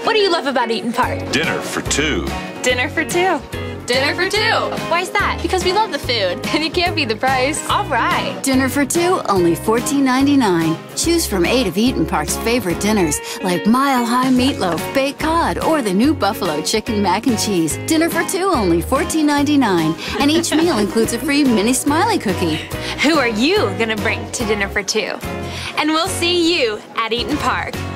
What do you love about Eaton Park? Dinner for two. Dinner for two. Dinner for two. Why's that? Because we love the food, and it can't be the price. All right. Dinner for two, only $14.99. Choose from 8 of Eaton Park's favorite dinners, like Mile High Meatloaf, Baked Cod, or the new Buffalo Chicken Mac and Cheese. Dinner for two, only $14.99. And each meal includes a free mini smiley cookie. Who are you gonna bring to Dinner for Two? And we'll see you at Eaton Park.